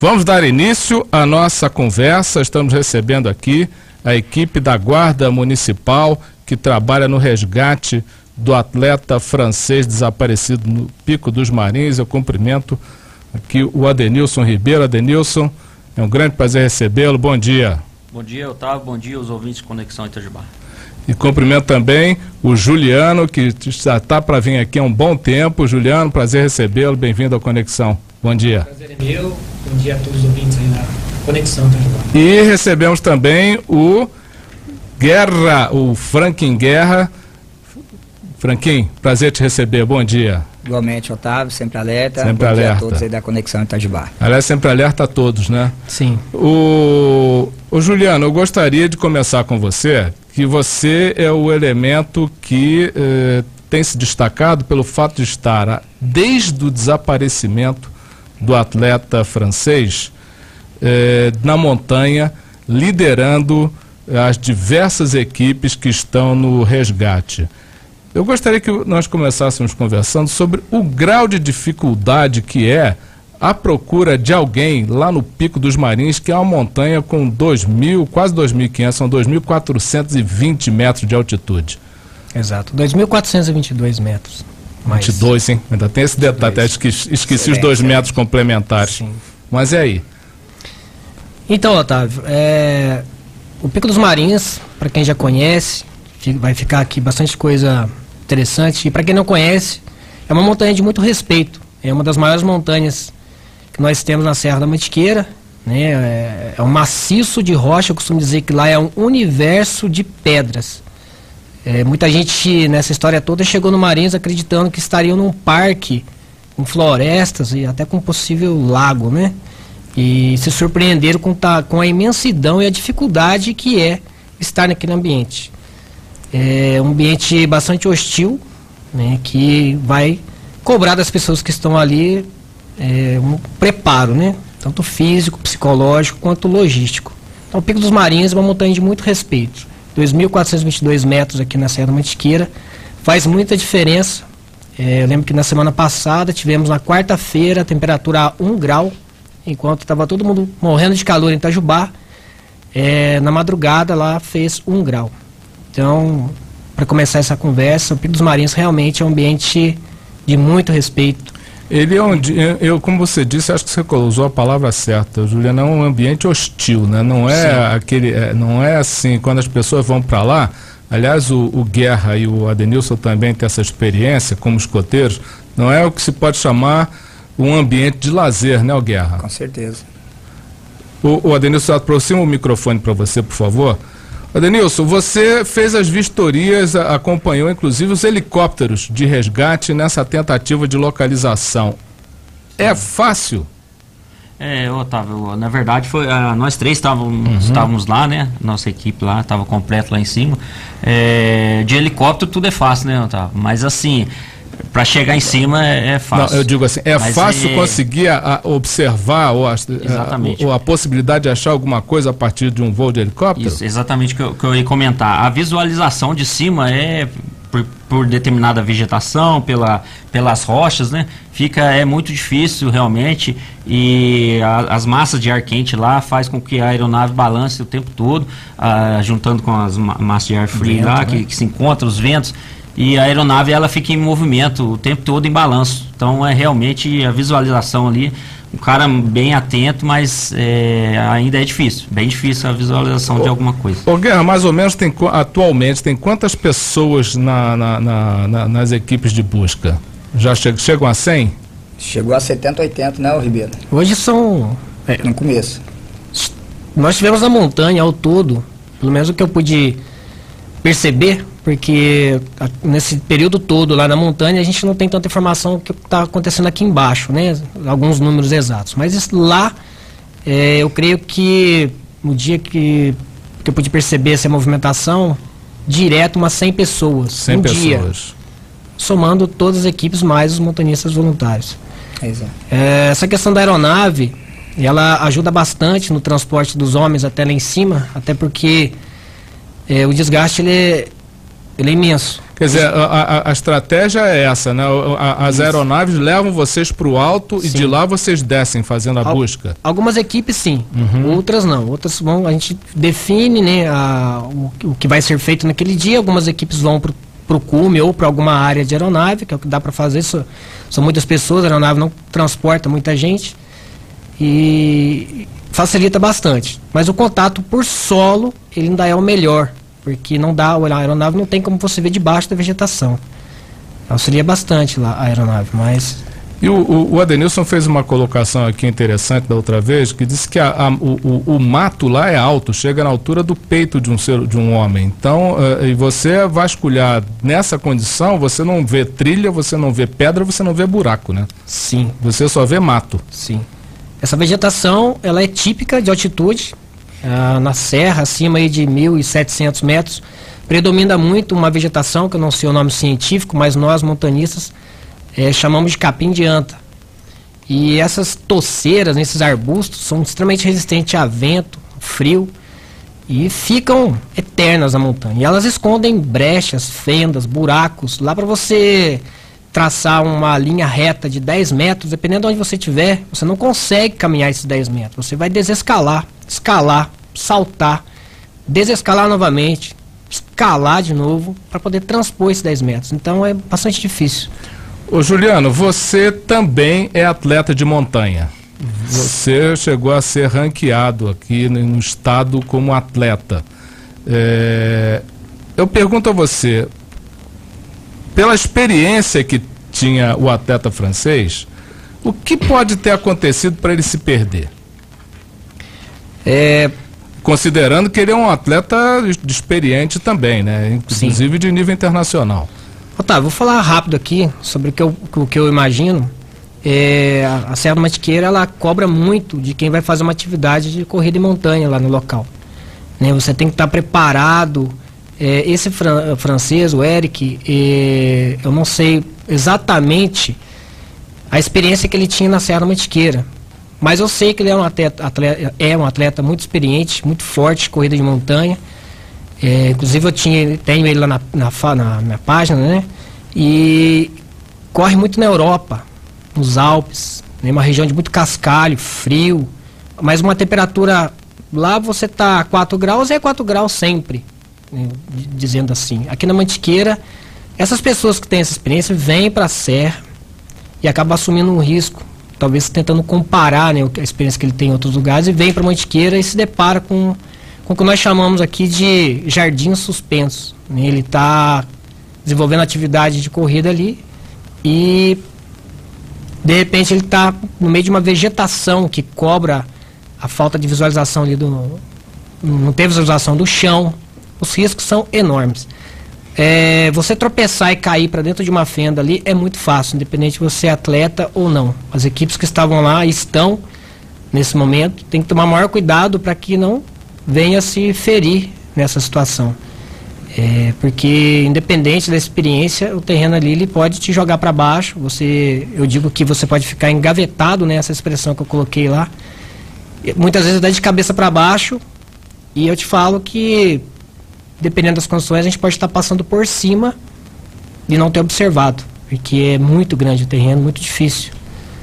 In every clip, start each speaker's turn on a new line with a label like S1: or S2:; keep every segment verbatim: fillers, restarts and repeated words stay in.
S1: Vamos dar início à nossa conversa. Estamos recebendo aqui a equipe da Guarda Municipal que trabalha no resgate do atleta francês desaparecido no Pico dos Marins. Eu cumprimento aqui o Adenilson Ribeiro. Adenilson, é um grande prazer recebê-lo. Bom dia.
S2: Bom dia, Otávio. Bom dia aos ouvintes de Conexão Itajubá.
S1: E cumprimento também o Juliano, que já está para vir aqui há um bom tempo. Juliano, prazer recebê-lo. Bem-vindo à Conexão. Bom dia.
S3: Prazer é meu. Bom dia a todos os ouvintes aí da Conexão Itajubá.
S1: E recebemos também o Guerra, o Franquinho Guerra. Franquinho, prazer te receber. Bom dia.
S4: Igualmente, Otávio, sempre alerta.
S1: Sempre
S4: Bom
S1: alerta.
S4: dia a todos aí da Conexão Itajubá.
S1: Aliás, sempre alerta a todos, né?
S3: Sim.
S1: O, o Juliano, eu gostaria de começar com você, que você é o elemento que eh, tem se destacado pelo fato de estar, desde o desaparecimento do atleta francês, eh, na montanha, liderando as diversas equipes que estão no resgate. Eu gostaria que nós começássemos conversando sobre o grau de dificuldade que é a procura de alguém lá no Pico dos Marins, que é uma montanha com dois mil, quase dois mil e quinhentos, são dois mil quatrocentos e vinte metros de altitude.
S3: Exato, dois mil quatrocentos e vinte e dois metros.
S1: vinte e dois, hein? Ainda tem esse detalhe, até esqueci, esqueci os dois metros complementares.
S3: Sim.
S1: Mas e aí?
S3: Então, Otávio, é... o Pico dos Marins, para quem já conhece, vai ficar aqui bastante coisa interessante. E para quem não conhece, é uma montanha de muito respeito. É uma das maiores montanhas que nós temos na Serra da Mantiqueira, né? É, é um maciço de rocha. Eu costumo dizer que lá é um universo de pedras. É, muita gente nessa história toda chegou no Marins acreditando que estariam num parque com florestas e até com um possível lago, né? E se surpreenderam com, tá, com a imensidão e a dificuldade que é estar naquele ambiente. É um ambiente bastante hostil, né, que vai cobrar das pessoas que estão ali é, um preparo, né, tanto físico, psicológico quanto logístico. Então, o Pico dos Marins é uma montanha de muito respeito. dois mil quatrocentos e vinte e dois metros aqui na Serra da Mantiqueira, faz muita diferença. É, eu lembro que na semana passada tivemos na quarta-feira a temperatura a um grau, enquanto estava todo mundo morrendo de calor em Itajubá. É, na madrugada lá fez um grau. Então, para começar essa conversa, o Pico dos Marins realmente é um ambiente de muito respeito.
S1: Ele é um, eu, como você disse, acho que você usou a palavra certa, Juliana, é um ambiente hostil, né? Não é Sim. aquele, é, não é assim, quando as pessoas vão para lá. Aliás, o, o Guerra e o Adenilson também têm essa experiência como escoteiros. Não é o que se pode chamar um ambiente de lazer, né, o Guerra?
S4: Com certeza.
S1: O, o Adenilson, aproxima o microfone para você, por favor. Adenilson, você fez as vistorias, acompanhou inclusive os helicópteros de resgate nessa tentativa de localização. É fácil?
S2: É, Otávio, na verdade foi, uh, nós três estávamos,
S1: uhum.
S2: estávamos lá, né? Nossa equipe lá estava completa lá em cima. É, de helicóptero tudo é fácil, né, Otávio? Mas assim, para chegar em cima é, é fácil.
S1: Não, eu digo assim, é
S2: Mas
S1: fácil
S2: é...
S1: conseguir a, a observar ou a,
S2: exatamente.
S1: A, ou a possibilidade de achar alguma coisa a partir de um voo de helicóptero?
S2: Isso, exatamente o que, eu, que eu ia comentar. A visualização de cima é por, por determinada vegetação, pela, pelas rochas, né? Fica, é muito difícil realmente, e a, as massas de ar quente lá faz com que a aeronave balance o tempo todo, ah, juntando com as ma massas de ar frio Vento, lá, né? que, que se encontram, os ventos. E a aeronave ela fica em movimento o tempo todo, em balanço. Então é realmente a visualização ali, um cara bem atento, mas é, ainda é difícil, bem difícil a visualização ô, de alguma coisa.
S1: Ô Guerra, mais ou menos tem, atualmente tem quantas pessoas na, na, na, na, nas equipes de busca? Já che chegam a cem?
S4: Chegou a setenta, oitenta, né, Ribeiro?
S3: Hoje são...
S4: É, no começo.
S3: Nós tivemos na montanha ao todo, pelo menos o que eu pude perceber, porque a, nesse período todo lá na montanha a gente não tem tanta informação do que está acontecendo aqui embaixo, né? Alguns números exatos, mas isso, lá é, eu creio que no dia que, que eu pude perceber essa movimentação, direto umas cem pessoas,
S1: cem
S3: um
S1: pessoas.
S3: dia, somando todas as equipes mais os montanhistas voluntários.
S4: Exato.
S3: É, essa questão da aeronave, ela ajuda bastante no transporte dos homens até lá em cima, até porque é, o desgaste ele é, ele é imenso.
S1: Quer dizer, a, a, a estratégia é essa, né? A, as Isso. aeronaves levam vocês para o alto sim. e de lá vocês descem fazendo a Al, busca?
S3: Algumas equipes sim, uhum. outras não. Outras vão, a gente define, né, a, o, o que vai ser feito naquele dia. Algumas equipes vão para o cume ou para alguma área de aeronave, que é o que dá para fazer. São, são muitas pessoas, a aeronave não transporta muita gente e facilita bastante. Mas o contato por solo, ele ainda é o melhor. Porque não dá, a aeronave não tem como você ver debaixo da vegetação. Auxilia bastante lá a aeronave, mas...
S1: E o, o, o Adenilson fez uma colocação aqui interessante da outra vez, que disse que a, a, o, o, o mato lá é alto, chega na altura do peito de um, ser, de um homem. Então, uh, e você vasculhar nessa condição, você não vê trilha, você não vê pedra, você não vê buraco, né?
S3: Sim.
S1: Você só vê mato.
S3: Sim. Essa vegetação, ela é típica de altitude. Ah, na serra, acima aí de mil e setecentos metros, predomina muito uma vegetação, que eu não sei o nome científico, mas nós, montanistas, é, chamamos de capim de anta. E essas toceiras, esses arbustos, são extremamente resistentes a vento, frio, e ficam eternas na montanha. E elas escondem brechas, fendas, buracos, lá para você traçar uma linha reta de dez metros, dependendo de onde você estiver, você não consegue caminhar esses dez metros. Você vai desescalar, escalar, saltar, desescalar novamente, escalar de novo, para poder transpor esses dez metros. Então é bastante difícil.
S1: Ô Juliano, você também é atleta de montanha. Você chegou a ser ranqueado aqui no estado como atleta. É... Eu pergunto a você, pela experiência que tinha o atleta francês, o que pode ter acontecido para ele se perder?
S3: É...
S1: Considerando que ele é um atleta experiente também, né? Inclusive Sim. de nível internacional.
S3: Otávio, vou falar rápido aqui sobre o que eu, o que eu imagino. É, a Serra da Mantiqueira, ela cobra muito de quem vai fazer uma atividade de corrida em montanha lá no local. Né? Você tem que estar preparado. É, esse fran francês, o Eric, é, eu não sei exatamente a experiência que ele tinha na Serra da Mantiqueira, mas eu sei que ele é um atleta, atleta, é um atleta muito experiente, muito forte, corrida de montanha. É, inclusive eu tinha, tenho ele lá na, na, na minha página, né? E corre muito na Europa, nos Alpes, né? Uma região de muito cascalho, frio, mas uma temperatura, lá você tá a quatro graus, é quatro graus sempre. Dizendo assim, aqui na Mantiqueira, essas pessoas que têm essa experiência vêm para a serra e acabam assumindo um risco, talvez tentando comparar, né, a experiência que ele tem em outros lugares, e vem para a Mantiqueira e se depara com, com o que nós chamamos aqui de jardim suspenso. Né? Ele está desenvolvendo atividade de corrida ali e de repente ele está no meio de uma vegetação que cobra a falta de visualização ali do, não tem visualização do chão. Os riscos são enormes. É, você tropeçar e cair para dentro de uma fenda ali é muito fácil, independente de você é atleta ou não. As equipes que estavam lá estão nesse momento, tem que tomar maior cuidado para que não venha se ferir nessa situação. É, porque independente da experiência, o terreno ali ele pode te jogar para baixo. Você, eu digo que você pode ficar engavetado, né, essa expressão que eu coloquei lá. E, muitas vezes dá de cabeça para baixo e eu te falo que dependendo das condições, a gente pode estar passando por cima e não ter observado, porque é muito grande o terreno, muito difícil.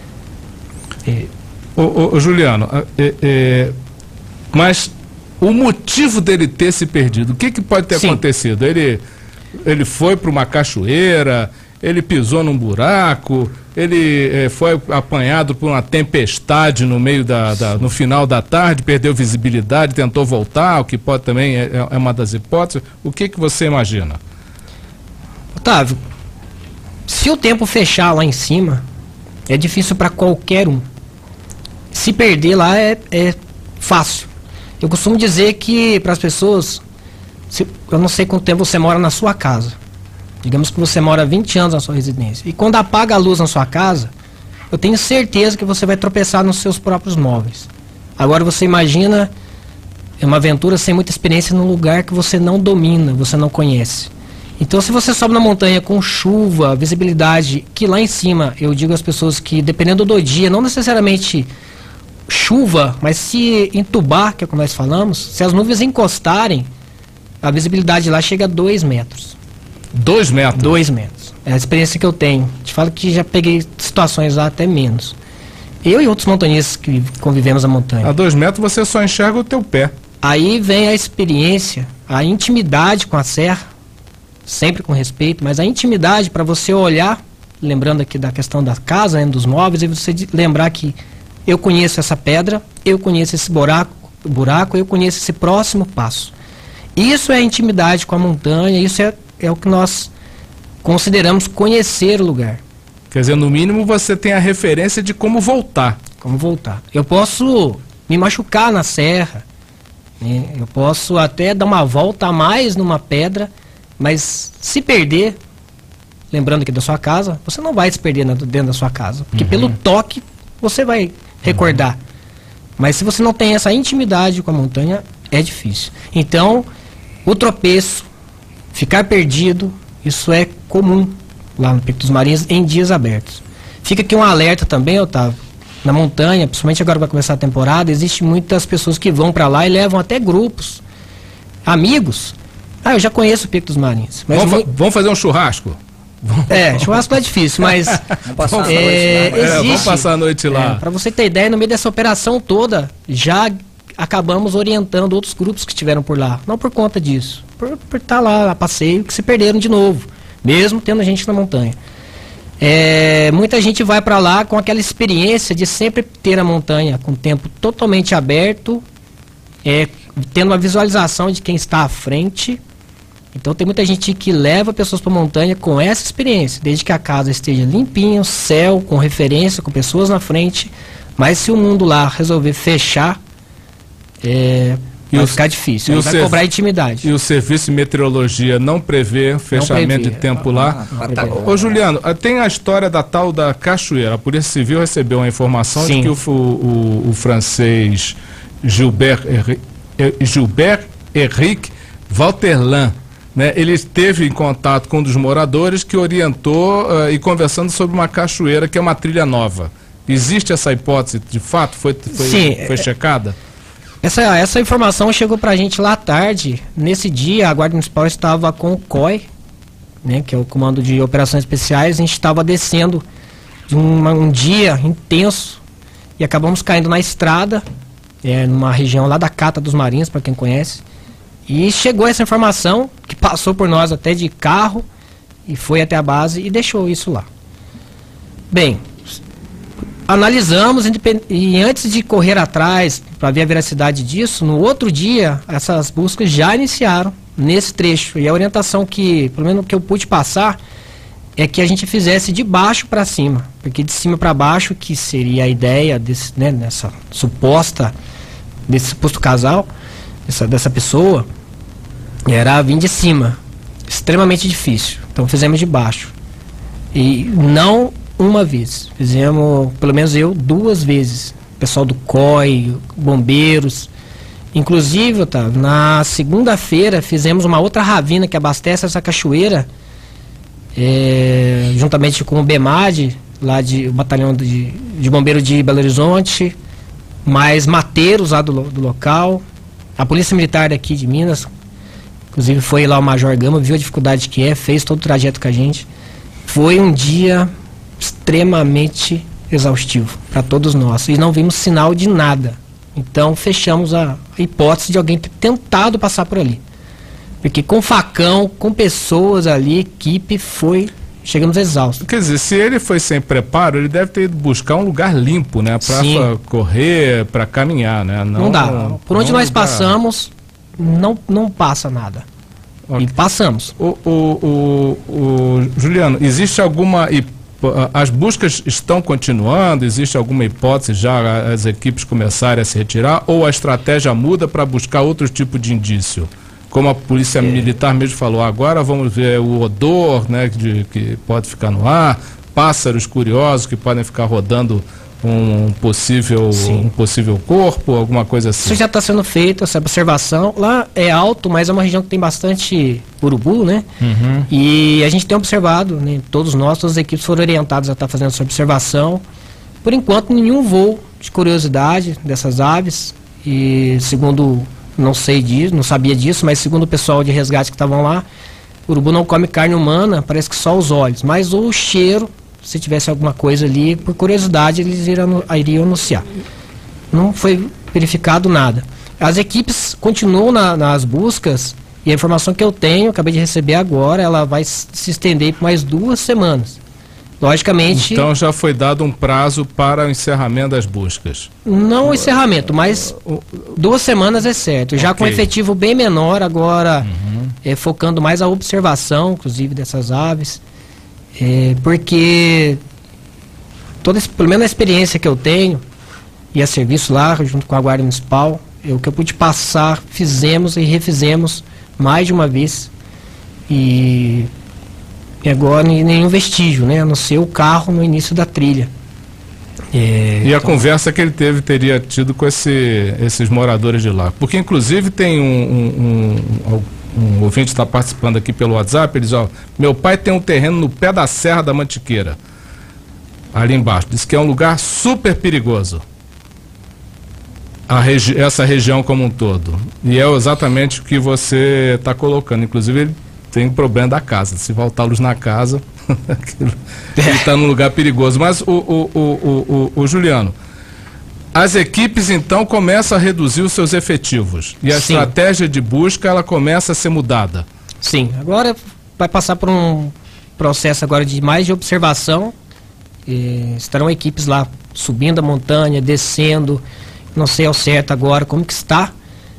S1: É. Ô, ô, ô, Juliano, é, é, mas o motivo dele ter se perdido, o que, que pode ter Sim. acontecido? Ele, ele foi para uma cachoeira, ele pisou num buraco, ele é, foi apanhado por uma tempestade no meio da, da, no final da tarde, perdeu visibilidade, tentou voltar, o que pode também é, é uma das hipóteses. O que, que você imagina?
S3: Otávio, se o tempo fechar lá em cima, é difícil para qualquer um. Se perder lá é, é fácil. Eu costumo dizer que para as pessoas, se, eu não sei quanto tempo você mora na sua casa. Digamos que você mora vinte anos na sua residência. E quando apaga a luz na sua casa, eu tenho certeza que você vai tropeçar nos seus próprios móveis. Agora você imagina uma aventura sem muita experiência num lugar que você não domina, você não conhece. Então se você sobe na montanha com chuva, visibilidade, que lá em cima, eu digo às pessoas que dependendo do dia, não necessariamente chuva, mas se entubar, que é como nós falamos, se as nuvens encostarem, a visibilidade lá chega a dois metros.
S1: Dois metros?
S3: Dois metros. É a experiência que eu tenho. Te falo que já peguei situações lá até menos. Eu e outros montanhistas que convivemos na montanha.
S1: A dois metros você só enxerga o teu pé.
S3: Aí vem a experiência, a intimidade com a serra, sempre com respeito, mas a intimidade para você olhar, lembrando aqui da questão da casa, né, dos móveis, e você lembrar que eu conheço essa pedra, eu conheço esse buraco, buraco, eu conheço esse próximo passo. Isso é a intimidade com a montanha, isso é, é o que nós consideramos conhecer o lugar.
S1: Quer dizer, no mínimo você tem a referência de como voltar.
S3: Como voltar. Eu posso me machucar na serra, né? Eu posso até dar uma volta a mais numa pedra, mas se perder, lembrando aqui da sua casa, você não vai se perder dentro da sua casa, porque uhum. pelo toque você vai recordar. Uhum. Mas se você não tem essa intimidade com a montanha, é difícil. Então, o tropeço, ficar perdido, isso é comum lá no Pico dos Marins em dias abertos. Fica aqui um alerta também, Otávio. Na montanha, principalmente agora vai começar a temporada, existem muitas pessoas que vão para lá e levam até grupos, amigos. Ah, eu já conheço o Pico dos Marins. Mas
S1: vamos,
S3: muito...
S1: fa vamos fazer um churrasco?
S3: É, churrasco é difícil, mas
S4: vamos passar,
S3: é,
S4: a, noite lá,
S3: existe,
S1: é, vamos passar a noite lá.
S3: É, para você ter ideia, no meio dessa operação toda, já acabamos orientando outros grupos que estiveram por lá. Não por conta disso, por estar lá a passeio, que se perderam de novo, mesmo tendo gente na montanha. É, muita gente vai para lá com aquela experiência de sempre ter a montanha com o tempo totalmente aberto, é, tendo uma visualização de quem está à frente. Então tem muita gente que leva pessoas para a montanha com essa experiência, desde que a casa esteja limpinha, céu, com referência, com pessoas na frente. Mas se o mundo lá resolver fechar, é, vai ficar difícil, vai ser... cobrar intimidade.
S1: E o serviço de meteorologia não prevê fechamento não prevê. de tempo lá?
S4: Ah, tá
S1: Ô Juliano, tem a história da tal da cachoeira. A Polícia Civil recebeu a informação Sim. de que o, o, o francês Gilbert, Gilbert Henrique Valterland, né, ele esteve em contato com um dos moradores que orientou uh, e conversando sobre uma cachoeira que é uma trilha nova. Existe essa hipótese, de fato? Foi, foi,
S3: Sim,
S1: foi checada?
S3: Essa, essa informação chegou pra gente lá à tarde. Nesse dia, a Guarda Municipal estava com o C O I, né, que é o Comando de Operações Especiais. A gente estava descendo de uma, um dia intenso e acabamos caindo na estrada, é, numa região lá da Cata dos Marins, para quem conhece. E chegou essa informação, que passou por nós até de carro, e foi até a base e deixou isso lá. Bem, analisamos, e antes de correr atrás para ver a veracidade disso, no outro dia, essas buscas já iniciaram nesse trecho. E a orientação que, pelo menos que eu pude passar, é que a gente fizesse de baixo para cima. Porque de cima para baixo, que seria a ideia desse, né, dessa suposta, desse suposto casal, dessa, dessa pessoa, era vir de cima. Extremamente difícil. Então fizemos de baixo. E não uma vez. Fizemos, pelo menos eu, duas vezes. Pessoal do C O I, bombeiros. Inclusive, tá, na segunda-feira fizemos uma outra ravina que abastece essa cachoeira, é, juntamente com o BEMAD, lá de o batalhão de, de bombeiro de Belo Horizonte, mais mateiros lá do, do local, a Polícia Militar daqui de Minas. Inclusive foi lá o Major Gama, viu a dificuldade que é, fez todo o trajeto com a gente. Foi um dia extremamente exaustivo para todos nós. E não vimos sinal de nada. Então fechamos a hipótese de alguém ter tentado passar por ali. Porque com facão, com pessoas ali, equipe, foi... Chegamos exaustos.
S1: Quer dizer, se ele foi sem preparo, ele deve ter ido buscar um lugar limpo, né? Para correr, para caminhar, né?
S3: Não, não dá. Por onde nós lugar... passamos... Não, não passa nada. Okay. E passamos.
S1: O, o, o, o Juliano, existe alguma... As buscas estão continuando? Existe alguma hipótese já as equipes começarem a se retirar? Ou a estratégia muda para buscar outro tipo de indício? Como a Polícia é. Militar mesmo falou, agora vamos ver o odor, né, de, que pode ficar no ar, pássaros curiosos que podem ficar rodando um possível, um possível corpo, alguma coisa assim.
S3: Isso já está sendo feito, essa observação. Lá é alto, mas é uma região que tem bastante urubu, né? Uhum. E a gente tem observado, né? Todos nós, todas as equipes foram orientadas a estar fazendo essa observação. Por enquanto, nenhum voo de curiosidade dessas aves. E segundo, não sei disso, não sabia disso, mas segundo o pessoal de resgate que estavam lá, o urubu não come carne humana, parece que só os olhos, mas o cheiro, se tivesse alguma coisa ali, por curiosidade, eles iriam, iriam anunciar. Não foi verificado nada. As equipes continuam na, nas buscas, e a informação que eu tenho, acabei de receber agora, ela vai se estender por mais duas semanas. Logicamente...
S1: Então já foi dado um prazo para o encerramento das buscas.
S3: Não o encerramento, mas duas semanas é certo. Já okay. com efetivo bem menor agora, uhum. é, focando mais a observação, inclusive, dessas aves. É, porque, toda, pelo menos a experiência que eu tenho, e a serviço lá, junto com a Guarda Municipal, é o que eu pude passar, fizemos e refizemos mais de uma vez. E... E agora nenhum vestígio, né? A não ser o carro no início da trilha. É,
S1: e a então... conversa que ele teve, teria tido com esse, esses moradores de lá. Porque inclusive tem um, um, um, um ouvinte que está participando aqui pelo WhatsApp, ele diz, ó, meu pai tem um terreno no pé da Serra da Mantiqueira, ali embaixo. Diz que é um lugar super perigoso. A regi- essa região como um todo. E é exatamente o que você está colocando. Inclusive ele tem um problema da casa, se voltar a luz na casa, ele está num lugar perigoso. Mas o, o, o, o, o, o Juliano, as equipes então começam a reduzir os seus efetivos e a Sim. estratégia de busca ela começa a ser mudada.
S3: Sim, agora vai passar por um processo agora de mais de observação, e estarão equipes lá subindo a montanha, descendo, não sei ao certo agora como que está,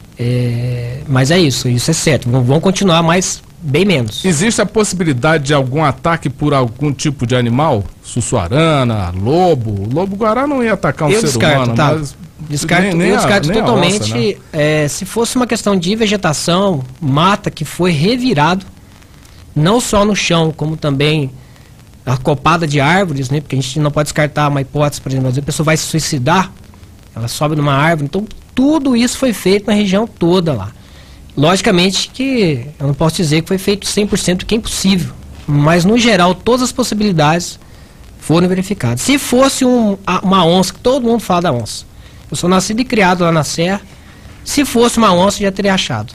S3: é, mas é isso, isso é certo, vão, vão continuar mais bem menos.
S1: Existe a possibilidade de algum ataque por algum tipo de animal? Sussuarana, lobo? Lobo-guará não ia atacar um
S3: eu
S1: ser
S3: descarto,
S1: humano,
S3: tá.
S1: mas...
S3: Descarto, nem, nem eu descarto a, totalmente. Onça, né? é, se fosse uma questão de vegetação, mata que foi revirado, não só no chão, como também a copada de árvores, né? Porque a gente não pode descartar uma hipótese, por exemplo, às vezes a pessoa vai se suicidar, ela sobe numa árvore, então tudo isso foi feito na região toda lá. Logicamente que eu não posso dizer que foi feito cem por cento, que é impossível, mas no geral todas as possibilidades foram verificadas. Se fosse um, uma onça, que todo mundo fala da onça, eu sou nascido e criado lá na Serra, se fosse uma onça já teria achado.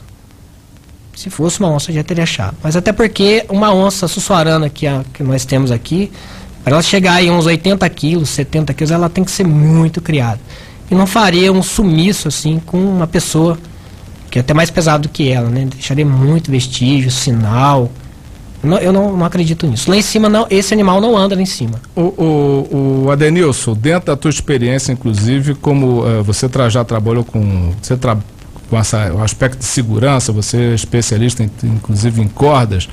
S3: Se fosse uma onça já teria achado. Mas até porque uma onça sussuarana que, a, que nós temos aqui, para ela chegar aí uns oitenta quilos, setenta quilos, ela tem que ser muito criada. E não faria um sumiço assim com uma pessoa que é até mais pesado do que ela, né? Deixaria muito vestígio, sinal. Eu, não, eu não, não acredito nisso. Lá em cima, não, esse animal não anda lá em cima.
S1: O, o, o Adenilson, dentro da tua experiência, inclusive, como uh, você tra, já trabalhou com, você tra, com essa, o aspecto de segurança, você é especialista, em, inclusive, em cordas.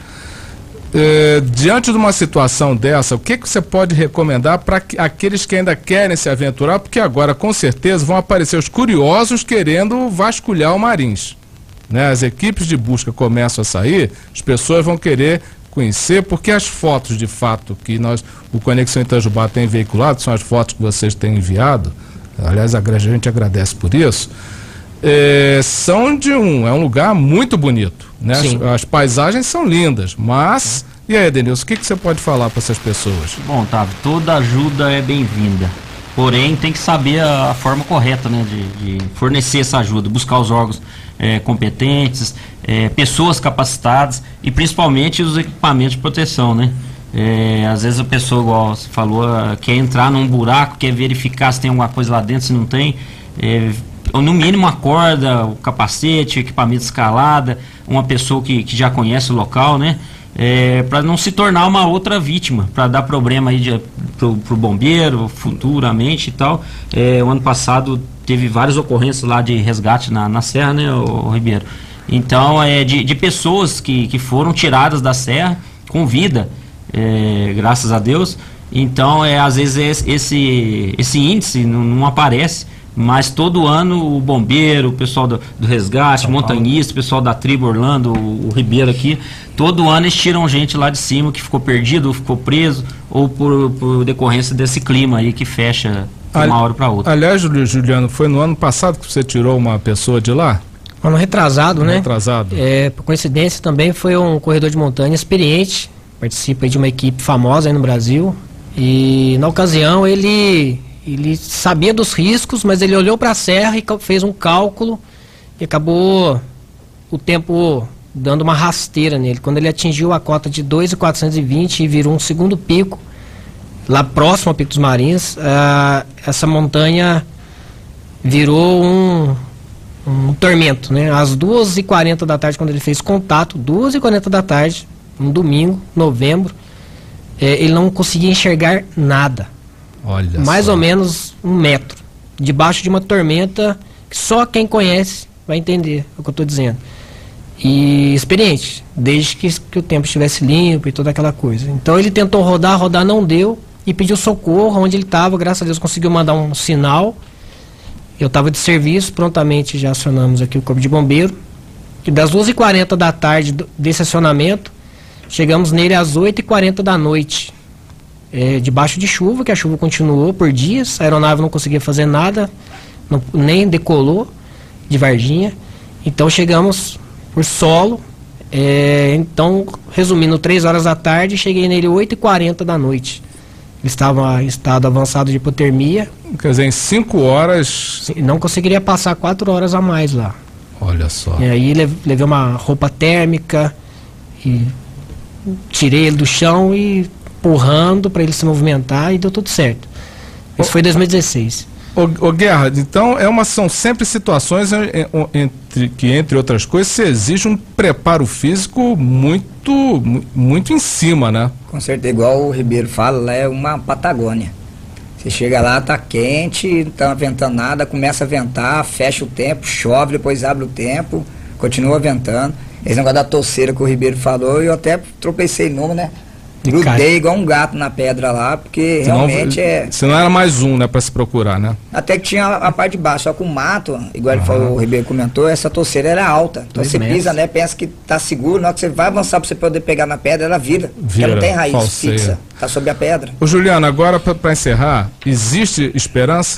S1: Uh, diante de uma situação dessa, o que, que você pode recomendar para aqueles que ainda querem se aventurar? Porque agora, com certeza, vão aparecer os curiosos querendo vasculhar o Marins. Né? As equipes de busca começam a sair, as pessoas vão querer conhecer, porque as fotos, de fato, que nós, o Conexão Itajubá tem veiculado, são as fotos que vocês têm enviado, aliás, a gente agradece por isso, é, são de um, é um lugar muito bonito, né? As, as paisagens são lindas, mas, e aí, Denilson, o que, que você pode falar para essas pessoas?
S2: Bom, Otávio, toda ajuda é bem-vinda, porém tem que saber a, a forma correta, né, de, de fornecer essa ajuda, buscar os órgãos é, competentes, é, pessoas capacitadas e principalmente os equipamentos de proteção, né? É, às vezes a pessoa, igual você falou, quer entrar num buraco, quer verificar se tem alguma coisa lá dentro, se não tem, é, ou no mínimo a corda, o capacete, o equipamento de escalada, uma pessoa que, que já conhece o local, né? É, para não se tornar uma outra vítima, para dar problema aí de, pro, pro bombeiro futuramente e tal. É, o ano passado teve várias ocorrências lá de resgate na, na serra, né, o, o Ribeiro? Então, é de, de pessoas que, que foram tiradas da serra com vida, é, graças a Deus. Então, é, às vezes esse, esse índice não, não aparece, mas todo ano o bombeiro, o pessoal do, do resgate, o montanhista, o pessoal da tribo Orlando, o, o Ribeiro aqui, todo ano eles tiram gente lá de cima que ficou perdido, ou ficou preso, ou por, por decorrência desse clima aí que fecha de uma hora para outra.
S1: Aliás, Juliano, foi no ano passado que você tirou uma pessoa de lá?
S3: Ano retrasado,
S1: ano
S3: né?
S1: Retrasado.
S3: É, por coincidência também foi um corredor de montanha experiente, participa de uma equipe famosa aí no Brasil, e na ocasião ele... Ele sabia dos riscos, mas ele olhou para a serra e fez um cálculo e acabou o tempo dando uma rasteira nele. Quando ele atingiu a cota de dois mil quatrocentos e vinte e virou um segundo pico, lá próximo ao Pico dos Marins, uh, essa montanha virou um, um tormento, né? Às duas e quarenta da tarde, quando ele fez contato, duas e quarenta da tarde, um domingo, novembro, eh, ele não conseguia enxergar nada.
S1: Olha
S3: Mais
S1: só.
S3: ou menos um metro, debaixo de uma tormenta que só quem conhece vai entender o que eu estou dizendo. E experiente, desde que, que o tempo estivesse limpo e toda aquela coisa. Então ele tentou rodar, rodar não deu, e pediu socorro onde ele estava. Graças a Deus conseguiu mandar um sinal. Eu estava de serviço, prontamente já acionamos aqui o Corpo de Bombeiro. E das duas e quarenta da tarde desse acionamento, chegamos nele às oito e quarenta da noite. É, debaixo de chuva, que a chuva continuou por dias, a aeronave não conseguia fazer nada, não, nem decolou de Varginha. Então chegamos por solo. É, então, resumindo, três horas da tarde, cheguei nele oito e quarenta da noite. Ele estava em estado avançado de hipotermia.
S1: Quer dizer, em cinco horas...
S3: Não conseguiria passar quatro horas a mais lá.
S1: Olha só.
S3: E aí levei uma roupa térmica e tirei ele do chão e empurrando para ele se movimentar, e deu tudo certo. Isso foi em dois mil e dezesseis.
S1: Ô, ô Guerra, então é uma, são sempre situações entre, que, entre outras coisas, se exige um preparo físico muito, muito em cima, né?
S4: Com certeza, igual o Ribeiro fala, lá é uma Patagônia. Você chega lá, tá quente, não tá ventando nada, começa a ventar, fecha o tempo, chove, depois abre o tempo, continua ventando. Esse negócio da torceira que o Ribeiro falou, eu até tropecei numa, né? Grudei igual um gato na pedra lá, porque
S1: Senão,
S4: realmente é...
S1: Se não era mais um, né, pra se procurar, né?
S4: Até que tinha a, a parte de baixo, só que o mato, igual ele falou, o Ribeiro comentou, essa torceira era alta. Então
S3: Dois
S4: você
S3: metros.
S4: pisa, né, pensa que tá seguro, na hora que você vai avançar pra você poder pegar na pedra, ela vira. Porque
S1: Vira,
S4: ela não tem raiz
S1: falseia.
S4: fixa, tá sobre a pedra.
S1: Ô Juliano, agora para encerrar, existe esperança?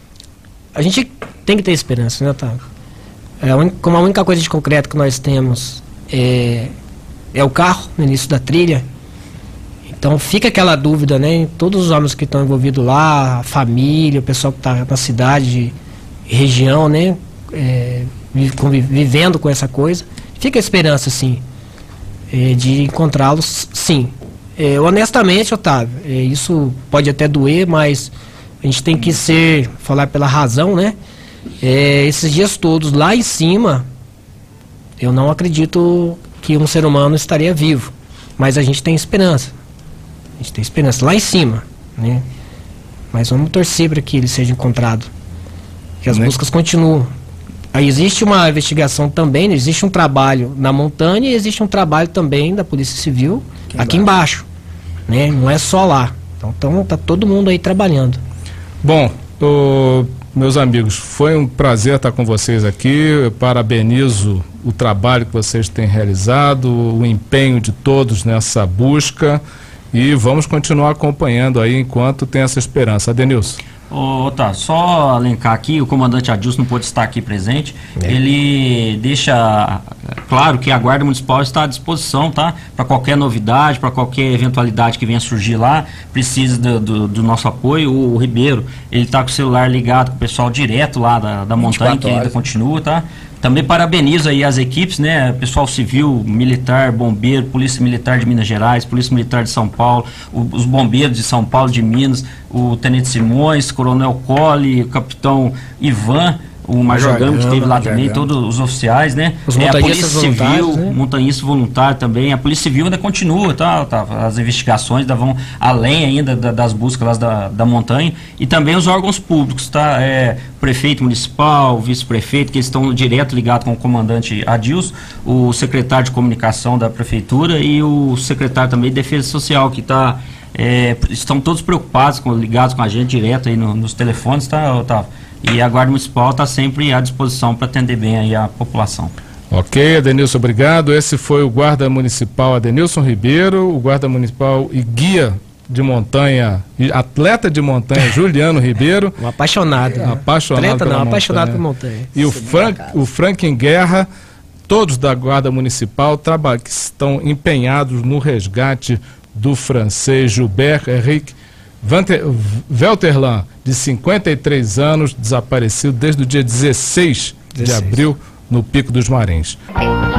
S3: A gente tem que ter esperança, né, Otávio? É, a única, como a única coisa de concreto que nós temos é, é o carro no início da trilha. Então fica aquela dúvida, né? Todos os homens que estão envolvidos lá, a família, o pessoal que está na cidade, região, né? É, vivendo com essa coisa. Fica a esperança, sim, é, de encontrá-los, sim. É, honestamente, Otávio, é, isso pode até doer, mas a gente tem que ser, falar pela razão, né? É, esses dias todos lá em cima, eu não acredito que um ser humano estaria vivo, mas a gente tem esperança. A gente tem esperança lá em cima, né? Mas vamos torcer para que ele seja encontrado, que as
S1: Né?
S3: buscas continuam. Aí existe uma investigação também, né? Existe um trabalho na montanha e existe um trabalho também da Polícia Civil aqui, aqui embaixo, né? Não é só lá. Então, então tá todo mundo aí trabalhando.
S1: Bom, ô, meus amigos, foi um prazer estar com vocês aqui. Eu parabenizo o trabalho que vocês têm realizado, o empenho de todos nessa busca. E vamos continuar acompanhando aí enquanto tem essa esperança. Adenilson.
S2: Ô, tá, só alencar aqui, o comandante Adilson não pôde estar aqui presente. É. Ele deixa claro que a Guarda Municipal está à disposição, tá? Para qualquer novidade, para qualquer eventualidade que venha surgir lá, precisa do, do, do nosso apoio. O, o Ribeiro, ele está com o celular ligado com o pessoal direto lá da, da montanha, que ainda continua, tá? Também parabenizo aí as equipes, né? Pessoal civil, militar, bombeiro, Polícia Militar de Minas Gerais, Polícia Militar de São Paulo, o, os bombeiros de São Paulo, de Minas, o Tenente Simões, Coronel Colli, o Capitão Ivan, o Major Gama, que esteve lá também, todos os oficiais, né?
S3: Os
S2: é, a Polícia Civil,
S3: né?
S2: montanhista voluntário também. A Polícia Civil ainda continua, tá? tá as investigações ainda vão além ainda da, das buscas lá da, da montanha. E também os órgãos públicos, tá? É, prefeito municipal, vice-prefeito, que estão direto ligados com o comandante Adilson, o secretário de comunicação da prefeitura e o secretário também de Defesa Social, que está... É, estão todos preocupados, com, ligados com a gente direto aí no, nos telefones, tá, Otávio? E a Guarda Municipal está sempre à disposição para atender bem aí a população.
S1: Ok, Adenilson, obrigado. Esse foi o Guarda Municipal Adenilson Ribeiro, o Guarda Municipal e guia de montanha, e atleta de montanha Juliano Ribeiro.
S3: Um apaixonado.
S1: É, apaixonado
S3: atleta
S1: pela
S3: não,
S1: montanha.
S3: apaixonado por montanha.
S1: E o, Frank, o Franklin Guerra, todos da Guarda Municipal traba, que estão empenhados no resgate do francês Gilbert Henrique Velterlan, de cinquenta e três anos, desaparecido desde o dia dezesseis de abril no Pico dos Marins.